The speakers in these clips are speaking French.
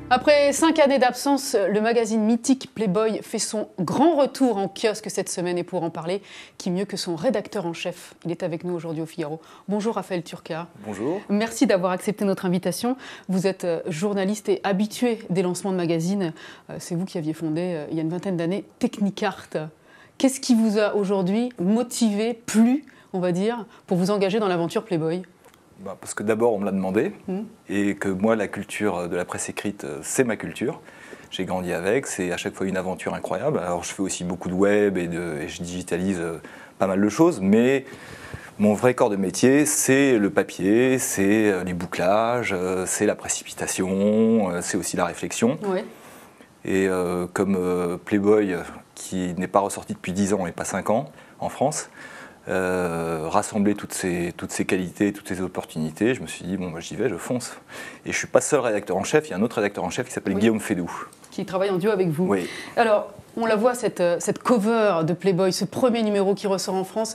Après 5 années d'absence, le magazine mythique Playboy fait son grand retour en kiosque cette semaine. Et pour en parler, qui mieux que son rédacteur en chef? Il est avec nous aujourd'hui au Figaro. Bonjour Raphaël Turca. Bonjour. Merci d'avoir accepté notre invitation. Vous êtes journaliste et habitué des lancements de magazines. C'est vous qui aviez fondé, il y a une vingtaine d'années, Technicart. Qu'est-ce qui vous a aujourd'hui motivé, plu, on va dire, pour vous engager dans l'aventure Playboy ? Parce que d'abord, on me l'a demandé, et que moi, la culture de la presse écrite, c'est ma culture. J'ai grandi avec, c'est à chaque fois une aventure incroyable. Alors, je fais aussi beaucoup de web et je digitalise pas mal de choses, mais mon vrai corps de métier, c'est le papier, c'est les bouclages, c'est la précipitation, c'est aussi la réflexion. Ouais. Et comme Playboy, qui n'est pas ressorti depuis 10 ans et pas 5 ans en France, rassembler toutes ces qualités, toutes ces opportunités, je me suis dit, bon, j'y vais, je fonce. Et je ne suis pas seul rédacteur en chef, il y a un autre rédacteur en chef qui s'appelle Guillaume Fédoux. Qui travaille en duo avec vous. Oui. Alors, on la voit, cette cover de Playboy, ce premier numéro qui ressort en France.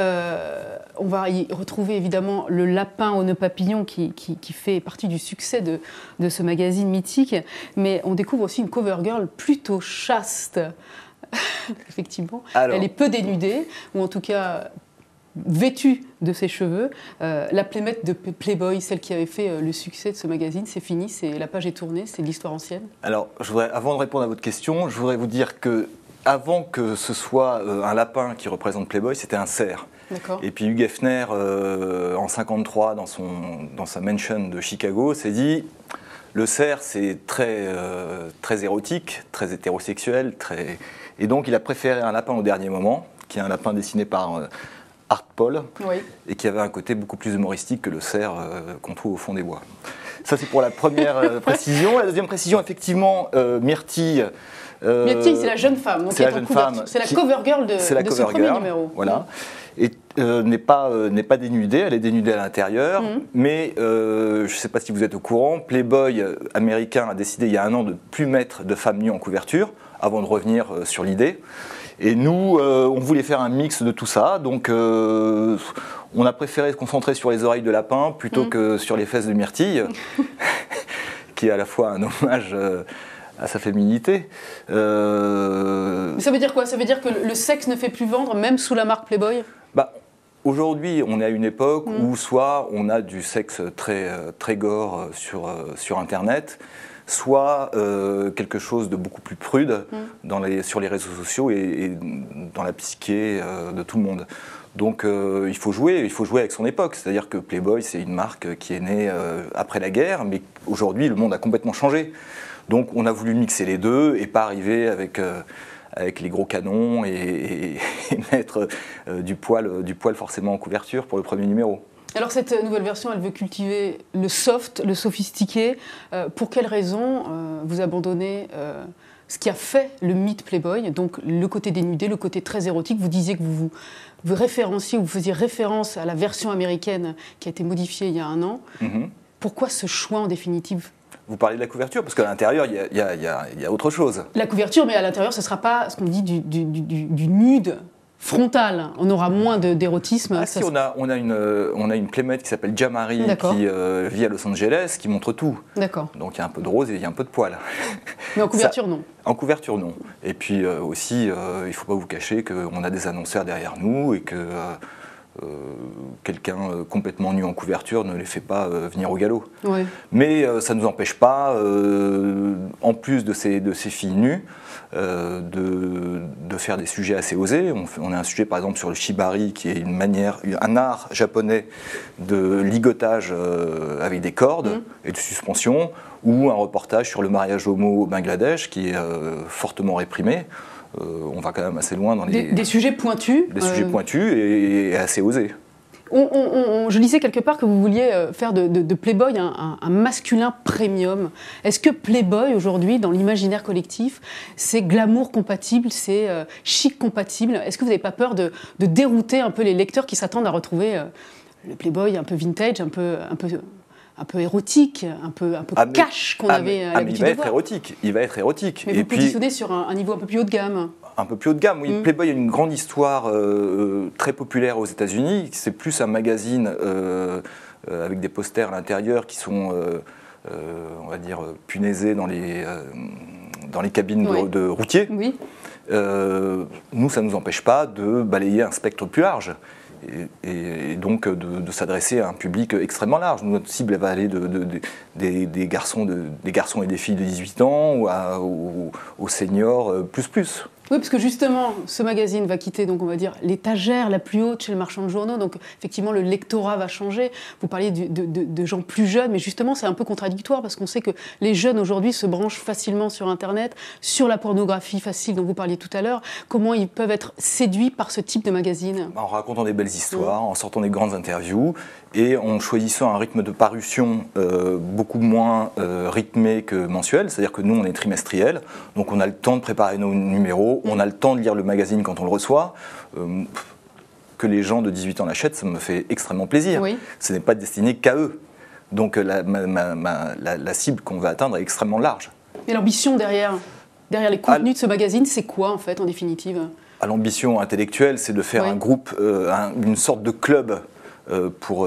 On va y retrouver évidemment le lapin aux nœuds papillons qui fait partie du succès de ce magazine mythique. Mais on découvre aussi une cover girl plutôt chaste. Effectivement, alors, elle est peu dénudée, ou en tout cas vêtue de ses cheveux. La playmate de Playboy, celle qui avait fait le succès de ce magazine, c'est fini, la page est tournée, c'est de l'histoire ancienne. Alors, avant de répondre à votre question, je voudrais vous dire que avant que ce soit un lapin qui représente Playboy, c'était un cerf. Et puis Hugh Hefner, en 1953, dans sa mansion de Chicago, s'est dit... Le cerf, c'est très érotique, très hétérosexuel, et donc il a préféré un lapin au dernier moment, qui est un lapin dessiné par Art Paul, et qui avait un côté beaucoup plus humoristique que le cerf qu'on trouve au fond des bois. Ça, c'est pour la première précision. La deuxième précision, effectivement, Myrtille... Myrtille, c'est la jeune femme, donc c'est la cover girl de ce premier numéro. Voilà. Et n'est pas dénudée, elle est dénudée à l'intérieur, mais je ne sais pas si vous êtes au courant, Playboy américain a décidé il y a 1 an de ne plus mettre de femmes nues en couverture, avant de revenir sur l'idée. Et nous, on voulait faire un mix de tout ça, donc on a préféré se concentrer sur les oreilles de lapin plutôt que sur les fesses de Myrtille, qui est à la fois un hommage... à sa féminité. Mais ça veut dire quoi? Ça veut dire que le sexe ne fait plus vendre, même sous la marque Playboy? Aujourd'hui, on est à une époque où soit on a du sexe très gore sur Internet, soit quelque chose de beaucoup plus prude sur les réseaux sociaux et dans la psyché de tout le monde. Donc il faut jouer avec son époque. C'est-à-dire que Playboy, c'est une marque qui est née après la guerre, mais aujourd'hui, le monde a complètement changé. Donc on a voulu mixer les deux et pas arriver avec les gros canons et mettre du poil forcément en couverture pour le premier numéro. Alors cette nouvelle version, elle veut cultiver le soft, le sophistiqué. Pour quelles raisons vous abandonnez ce qui a fait le mythe Playboy, donc le côté dénudé, le côté très érotique? Vous disiez que vous référenciez, vous faisiez référence à la version américaine qui a été modifiée il y a 1 an. Pourquoi ce choix en définitive? Vous parlez de la couverture, parce qu'à l'intérieur, il y a autre chose. La couverture, mais à l'intérieur, ce ne sera pas ce qu'on dit du nude frontal. On aura moins d'érotisme. Ah si, on a une playmate qui s'appelle Jamari, qui vit à Los Angeles, qui montre tout. D'accord. Donc il y a un peu de rose et il y a un peu de poil. Mais en couverture, non. En couverture, non. Et puis aussi, il ne faut pas vous cacher qu'on a des annonceurs derrière nous et que... quelqu'un complètement nu en couverture ne les fait pas venir au galop. Mais ça ne nous empêche pas, en plus de ces filles nues, de faire des sujets assez osés. On a un sujet par exemple sur le shibari, qui est un art japonais de ligotage avec des cordes et de suspension, ou un reportage sur le mariage homo au Bangladesh, qui est fortement réprimé. On va quand même assez loin dans des sujets pointus. Des sujets pointus et assez osés. Je lisais quelque part que vous vouliez faire de Playboy un masculin premium. Est-ce que Playboy, aujourd'hui, dans l'imaginaire collectif, c'est glamour compatible, c'est chic compatible? Est-ce que vous n'avez pas peur de dérouter un peu les lecteurs qui s'attendent à retrouver le Playboy un peu vintage, un peu érotique, un peu cash qu'on avait l'habitude de voir? Il va être érotique. Mais vous positionnez sur un niveau un peu plus haut de gamme. Un peu plus haut de gamme, oui. Playboy a une grande histoire très populaire aux États-Unis. C'est plus un magazine avec des posters à l'intérieur qui sont on va dire, punaisés dans les cabines de routiers. Oui. Nous, ça ne nous empêche pas de balayer un spectre plus large. Et donc de s'adresser à un public extrêmement large. Notre cible elle va aller des garçons et des filles de 18 ans aux seniors plus. Oui, parce que justement, ce magazine va quitter, donc on va dire, l'étagère la plus haute chez le marchand de journaux. Donc effectivement, le lectorat va changer. Vous parliez de gens plus jeunes, mais justement, c'est un peu contradictoire parce qu'on sait que les jeunes aujourd'hui se branchent facilement sur Internet, sur la pornographie facile dont vous parliez tout à l'heure. Comment ils peuvent être séduits par ce type de magazine? En racontant des belles histoires, en sortant des grandes interviews et en choisissant un rythme de parution beaucoup moins rythmé que mensuel. C'est-à-dire que nous, on est trimestriel, donc on a le temps de préparer nos numéros. On a le temps de lire le magazine quand on le reçoit. Que les gens de 18 ans l'achètent, ça me fait extrêmement plaisir. Oui. Ce n'est pas destiné qu'à eux. Donc la cible qu'on va atteindre est extrêmement large. Et l'ambition derrière les contenus de ce magazine, c'est quoi en fait, en définitive? L'ambition intellectuelle, c'est de faire un groupe, une sorte de club pour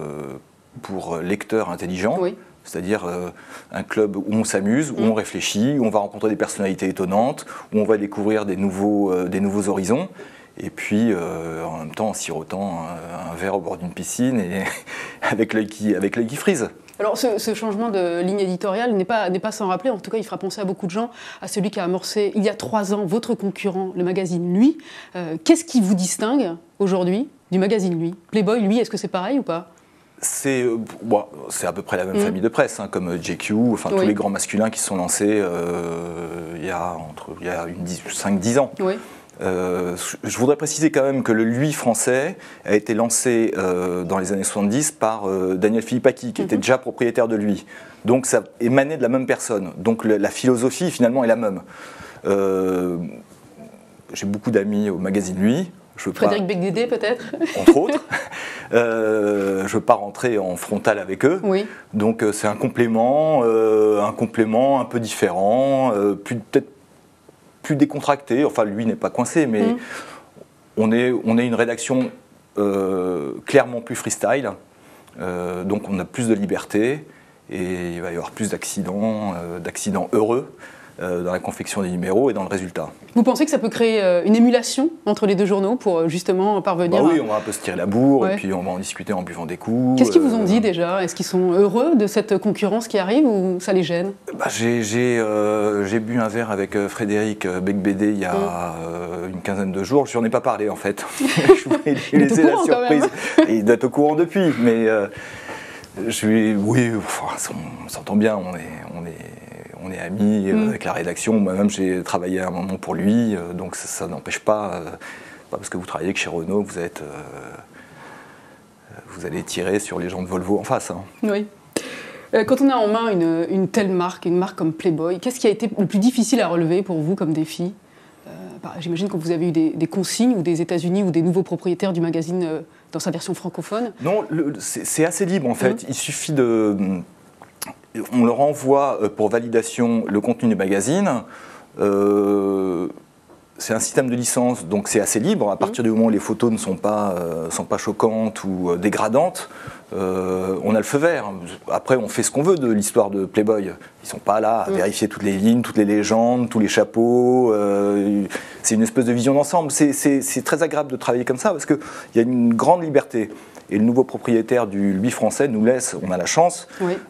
lecteurs intelligents. Oui. C'est-à-dire un club où on s'amuse, où on réfléchit, où on va rencontrer des personnalités étonnantes, où on va découvrir des nouveaux horizons, et puis en même temps en sirotant un verre au bord d'une piscine et avec l'œil qui frise. Alors ce changement de ligne éditoriale n'est pas sans rappeler, en tout cas il fera penser à beaucoup de gens, à celui qui a amorcé il y a 3 ans votre concurrent, le magazine Lui. Qu'est-ce qui vous distingue aujourd'hui du magazine Lui? Playboy, Lui, est-ce que c'est pareil ou pas? C'est à peu près la même famille de presse, hein, comme JQ, enfin tous les grands masculins qui se sont lancés il y a 5-10 ans. Oui. Je voudrais préciser quand même que le Lui français a été lancé dans les années 70 par Daniel Philippaki, qui était déjà propriétaire de Lui. Donc ça émanait de la même personne. Donc la philosophie finalement est la même. J'ai beaucoup d'amis au magazine Lui. Frédéric Becbédé peut-être? Entre autres. Je ne veux pas rentrer en frontal avec eux. Oui. Donc c'est un complément un peu différent, peut-être plus décontracté. Enfin, lui n'est pas coincé, mais on est une rédaction clairement plus freestyle. Donc on a plus de liberté et il va y avoir plus d'accidents heureux dans la confection des numéros et dans le résultat. Vous pensez que ça peut créer une émulation entre les deux journaux pour justement parvenir Oui, on va un peu se tirer la bourre et puis on va en discuter en buvant des coups. Qu'est-ce qu'ils vous ont dit déjà? Est-ce qu'ils sont heureux de cette concurrence qui arrive ou ça les gêne? J'ai bu un verre avec Frédéric Becbédé il y a une quinzaine de jours. Je n'en ai pas parlé en fait. Je voulais lui laisser la surprise. Et il doit être au courant depuis, mais on s'entend bien, on est amis avec la rédaction. Moi-même, j'ai travaillé à un moment pour lui, donc ça n'empêche pas parce que vous travaillez que chez Renault, vous allez tirer sur les gens de Volvo en face. Hein. Oui. Quand on a en main une telle marque, une marque comme Playboy, qu'est-ce qui a été le plus difficile à relever pour vous comme défi? J'imagine que vous avez eu des consignes ou des États-Unis ou des nouveaux propriétaires du magazine dans sa version francophone. Non, c'est assez libre en fait. Il suffit on leur envoie pour validation le contenu du magazine. C'est un système de licence, donc c'est assez libre. À partir du moment où les photos ne sont pas choquantes ou dégradantes, on a le feu vert. Après, on fait ce qu'on veut de l'histoire de Playboy. Ils ne sont pas là à vérifier toutes les lignes, toutes les légendes, tous les chapeaux. C'est une espèce de vision d'ensemble. C'est très agréable de travailler comme ça parce qu'il y a une grande liberté. Et le nouveau propriétaire du Lui français nous laisse, on a la chance,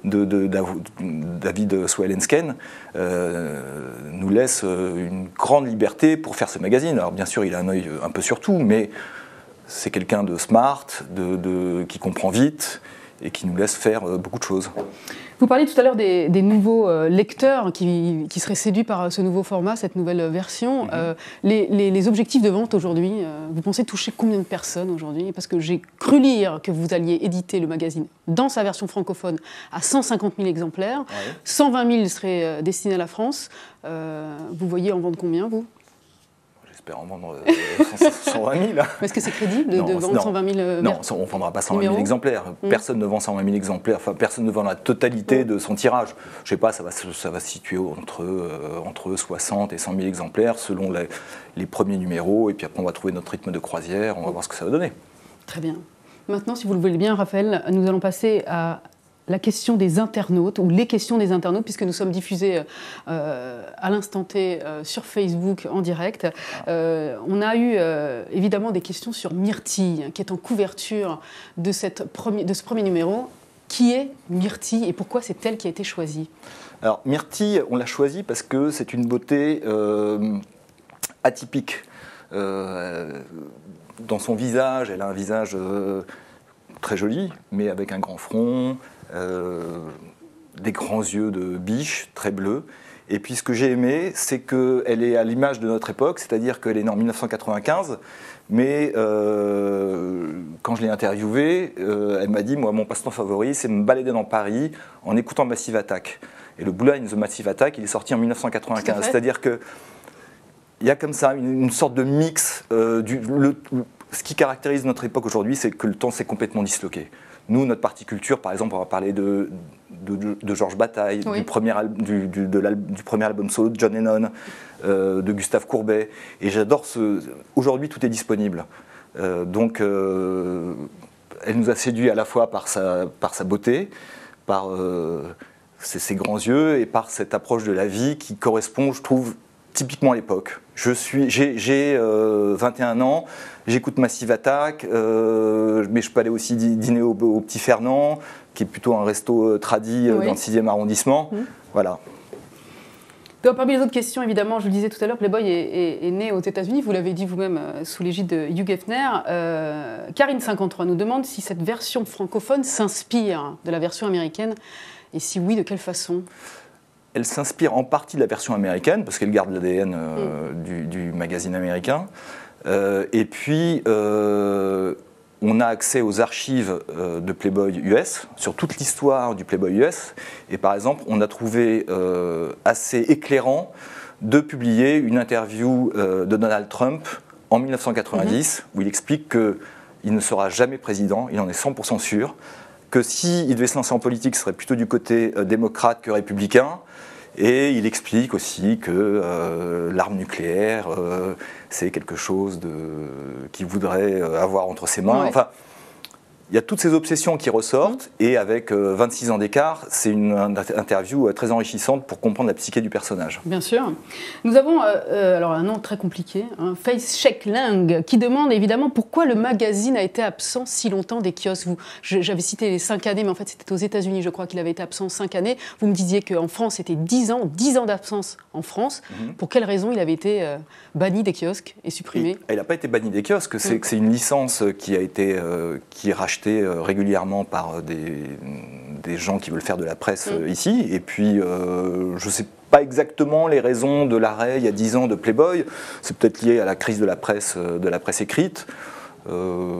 David Swellensken, nous laisse une grande liberté pour faire ce magazine. Alors bien sûr, il a un œil un peu sur tout, mais c'est quelqu'un de smart, qui comprend vite et qui nous laisse faire beaucoup de choses. Vous parliez tout à l'heure des nouveaux lecteurs qui seraient séduits par ce nouveau format, cette nouvelle version. Les objectifs de vente aujourd'hui, vous pensez toucher combien de personnes aujourd'hui? Parce que j'ai cru lire que vous alliez éditer le magazine dans sa version francophone à 150 000 exemplaires. 120 000 seraient destinés à la France. Vous voyez en vendre combien, vous? J'espère en vendre 120 000. Est-ce que c'est crédible de vendre 120 000 Non, on ne vendra pas 120 000 exemplaires. Personne ne vend 120 000 exemplaires. Enfin, personne ne vend la totalité de son tirage. Je ne sais pas, ça va se situer entre 60 et 100 000 exemplaires selon les premiers numéros. Et puis après, on va trouver notre rythme de croisière. On va voir ce que ça va donner. Très bien. Maintenant, si vous le voulez bien, Raphaël, nous allons passer à la question des internautes, ou les questions des internautes, puisque nous sommes diffusés à l'instant T sur Facebook en direct. On a eu évidemment des questions sur Myrtille, qui est en couverture de ce premier numéro. Qui est Myrtille et pourquoi c'est elle qui a été choisie? Alors Myrtille, on l'a choisie parce que c'est une beauté atypique. Dans son visage, elle a un visage très joli, mais avec un grand front, des grands yeux de biche, très bleus. Et puis ce que j'ai aimé, c'est qu'elle est à l'image de notre époque, c'est-à-dire qu'elle est née en 1995, mais quand je l'ai interviewée, elle m'a dit, moi mon passe-temps favori, c'est me balader dans Paris en écoutant Massive Attack. Et le Blue Line The Massive Attack, il est sorti en 1995, c'est-à-dire que il y a comme ça une sorte de mix. Ce qui caractérise notre époque aujourd'hui, c'est que le temps s'est complètement disloqué. Nous, notre partie culture, par exemple, on va parler de Georges Bataille, oui. du premier album solo de John Lennon, de Gustave Courbet. Et j'adore aujourd'hui, tout est disponible. Donc, elle nous a séduit à la fois par sa beauté, par ses grands yeux et par cette approche de la vie qui correspond, je trouve, typiquement à l'époque. J'ai 21 ans, j'écoute Massive Attack, mais je peux aller aussi dîner au Petit Fernand, qui est plutôt un resto tradi oui. dans le 6e arrondissement. Voilà. Donc, parmi les autres questions, évidemment, je le disais tout à l'heure, Playboy est né aux États-Unis, vous l'avez dit vous-même sous l'égide de Hugh Geffner. Karine53 nous demande si cette version francophone s'inspire de la version américaine, et si oui, de quelle façon? Elle s'inspire en partie de la version américaine, parce qu'elle garde l'ADN du magazine américain. Et puis, on a accès aux archives de Playboy US, sur toute l'histoire du Playboy US. Et par exemple, on a trouvé assez éclairant de publier une interview de Donald Trump en 1990, où il explique qu'il ne sera jamais président, il en est 100% sûr, que s'il devait se lancer en politique, ce serait plutôt du côté démocrate que républicain. Et il explique aussi que l'arme nucléaire, c'est quelque chose qu'il voudrait avoir entre ses mains. Ouais. Enfin, il y a toutes ces obsessions qui ressortent, et avec 26 ans d'écart, c'est une interview très enrichissante pour comprendre la psyché du personnage. Bien sûr. Nous avons alors un nom très compliqué, Face Check Lang, qui demande évidemment pourquoi le magazine a été absent si longtemps des kiosques. J'avais cité les 5 années, mais en fait c'était aux États-Unis, je crois qu'il avait été absent 5 années. Vous me disiez qu'en France c'était 10 ans d'absence en France. Pour quelle raison il avait été banni des kiosques et supprimé? Il n'a pas été banni des kiosques, c'est une licence qui a été qui est rachetée régulièrement par des gens qui veulent faire de la presse ici. Et puis, je ne sais pas exactement les raisons de l'arrêt il y a 10 ans de Playboy. C'est peut-être lié à la crise de la presse écrite. Je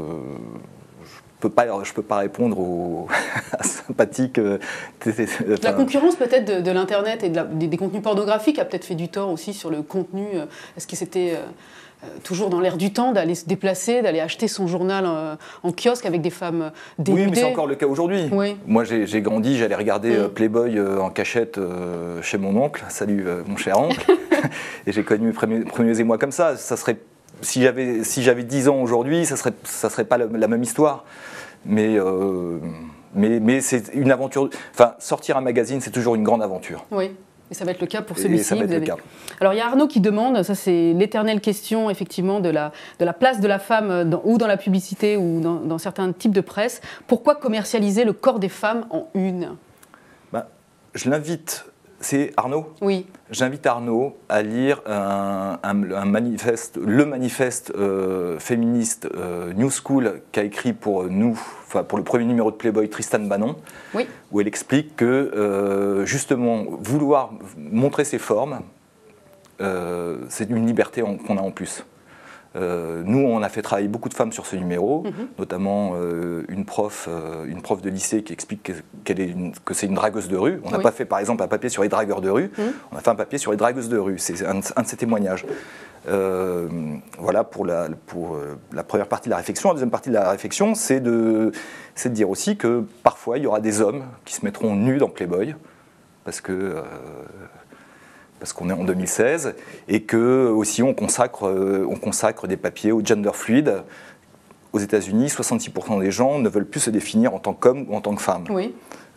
peux pas répondre à sympathique. La concurrence peut-être de l'Internet et des contenus pornographiques a peut-être fait du tort aussi sur le contenu. Est-ce que c'était toujours dans l'air du temps d'aller se déplacer, d'aller acheter son journal en kiosque avec des femmes dénudées? Oui, mais c'est encore le cas aujourd'hui. Oui. Moi, j'ai grandi, j'allais regarder Playboy en cachette chez mon oncle. Salut, mon cher oncle. Et j'ai connu mes premiers émois comme ça. Ça serait, si j'avais 10 ans aujourd'hui, ça serait pas la même histoire. Mais c'est une aventure. Enfin, sortir un magazine, c'est toujours une grande aventure. Oui. Et ça va être le cas pour celui-ci. Alors il y a Arnaud qui demande, ça c'est l'éternelle question effectivement de la place de la femme ou dans la publicité ou dans certains types de presse. Pourquoi commercialiser le corps des femmes en une? Je l'invite, c'est Arnaud? Oui. J'invite Arnaud à lire le manifeste féministe New School qu'a écrit pour le premier numéro de Playboy Tristan Bannon, oui. Où elle explique que justement vouloir montrer ses formes, c'est une liberté qu'on a en plus. Nous, on a fait travailler beaucoup de femmes sur ce numéro, notamment une prof de lycée qui explique que c'est une dragueuse de rue. On n'a pas fait, par exemple, un papier sur les dragueurs de rue, on a fait un papier sur les dragueuses de rue. C'est un de ses témoignages. Voilà pour la première partie de la réflexion. La deuxième partie de la réflexion, c'est de dire aussi que parfois, il y aura des hommes qui se mettront nus dans Playboy, parce qu'on est en 2016, et que aussi on consacre des papiers au gender fluide. Aux États-Unis, 66% des gens ne veulent plus se définir en tant qu'homme ou en tant que femme. Oui.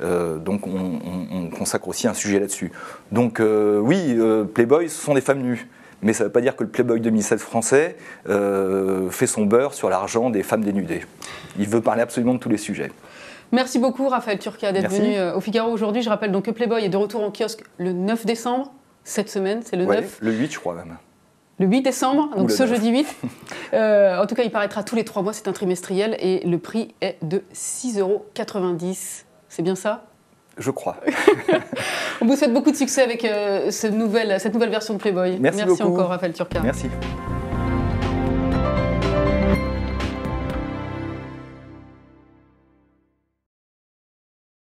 Donc on consacre aussi un sujet là-dessus. Donc oui, Playboy, ce sont des femmes nues. Mais ça ne veut pas dire que le Playboy 2016 français fait son beurre sur l'argent des femmes dénudées. Il veut parler absolument de tous les sujets. Merci beaucoup Raphaël Turca d'être venu au Figaro aujourd'hui. Je rappelle donc que Playboy est de retour en kiosque le 9 décembre, cette semaine, c'est le 9. Le 8 je crois même. Le 8 décembre, donc ce 9. jeudi 8. En tout cas, il paraîtra tous les 3 mois, c'est un trimestriel et le prix est de 6,90 €. C'est bien ça ? Je crois. On vous souhaite beaucoup de succès avec cette nouvelle version de Playboy. Merci beaucoup. Encore Raphaël Turca. Merci.